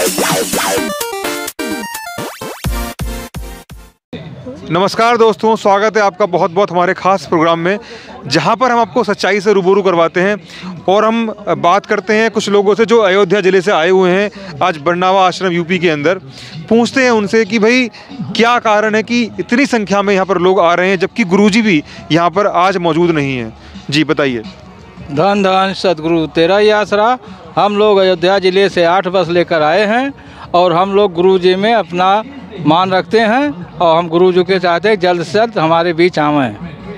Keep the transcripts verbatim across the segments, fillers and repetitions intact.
नमस्कार दोस्तों, स्वागत है आपका बहुत बहुत हमारे ख़ास प्रोग्राम में, जहां पर हम आपको सच्चाई से रूबरू करवाते हैं और हम बात करते हैं कुछ लोगों से जो अयोध्या ज़िले से आए हुए हैं आज बरनावा आश्रम यूपी के अंदर। पूछते हैं उनसे कि भाई क्या कारण है कि इतनी संख्या में यहाँ पर लोग आ रहे हैं जबकि गुरुजी भी यहाँ पर आज मौजूद नहीं हैं। जी बताइए। धन धन सतगुरु तेरा ही आसरा। हम लोग अयोध्या ज़िले से आठ बस लेकर आए हैं और हम लोग गुरु जी में अपना मान रखते हैं और हम गुरु जी के चाहते हैं जल्द से जल्द हमारे बीच आवें।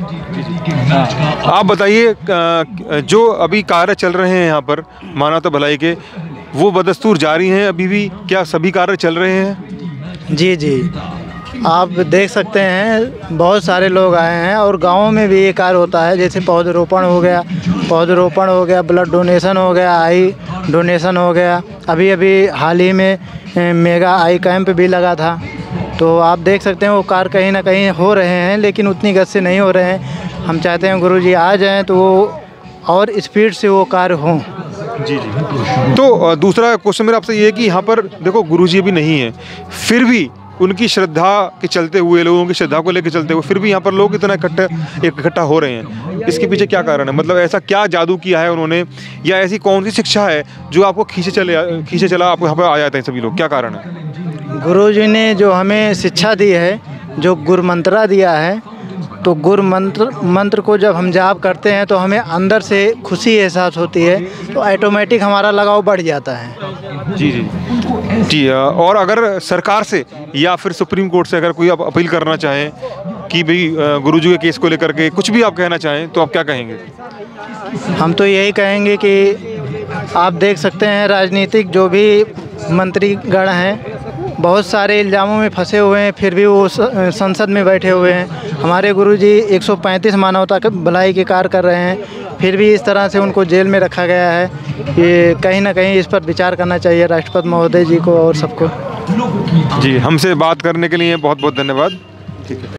आप बताइए, जो अभी कार्य चल रहे हैं यहाँ पर मानवता भलाई के, वो बदस्तूर जारी हैं अभी भी? क्या सभी कार्य चल रहे हैं? जी जी, आप देख सकते हैं बहुत सारे लोग आए हैं और गाँव में भी ये कार्य होता है, जैसे पौधरोपण हो गया पौधरोपण हो गया ब्लड डोनेशन हो गया, आई डोनेशन हो गया। अभी अभी हाल ही में मेगा आई कैंप भी लगा था। तो आप देख सकते हैं वो कार्य कहीं ना कहीं हो रहे हैं, लेकिन उतनी गति से नहीं हो रहे हैं। हम चाहते हैं गुरुजी आ जाएं तो वो और स्पीड से वो कार्य हों। जी जी। तो दूसरा क्वेश्चन मेरा आपसे ये है कि यहाँ पर देखो गुरुजी अभी नहीं है, फिर भी उनकी श्रद्धा के चलते हुए, लोगों की श्रद्धा को लेकर चलते हुए फिर भी यहाँ पर लोग इतना इकट्ठा इकट्ठा हो रहे हैं, इसके पीछे क्या कारण है? मतलब ऐसा क्या जादू किया है उन्होंने, या ऐसी कौन सी शिक्षा है जो आपको खींचे चले खींचे चला आपको यहाँ पर आ जाते हैं सभी लोग? क्या कारण है? गुरुजी ने जो हमें शिक्षा दी है, जो गुरु मंत्रा दिया है, तो गुरु मंत्र मंत्र को जब हम जाप करते हैं तो हमें अंदर से खुशी एहसास होती है, तो ऑटोमेटिक हमारा लगाव बढ़ जाता है। जी जी जी। और अगर सरकार से या फिर सुप्रीम कोर्ट से अगर कोई आप अपील करना चाहें कि भाई गुरुजी के केस को लेकर के कुछ भी आप कहना चाहें, तो आप क्या कहेंगे? हम तो यही कहेंगे कि आप देख सकते हैं राजनीतिक जो भी मंत्रीगण हैं बहुत सारे इल्ज़ामों में फंसे हुए हैं, फिर भी वो संसद में बैठे हुए हैं। हमारे गुरुजी एक सौ पैंतीस मानवता के भलाई के कार्य कर रहे हैं, फिर भी इस तरह से उनको जेल में रखा गया है। ये कहीं ना कहीं इस पर विचार करना चाहिए राष्ट्रपति महोदय जी को और सबको। जी, हमसे बात करने के लिए बहुत बहुत धन्यवाद। ठीक है।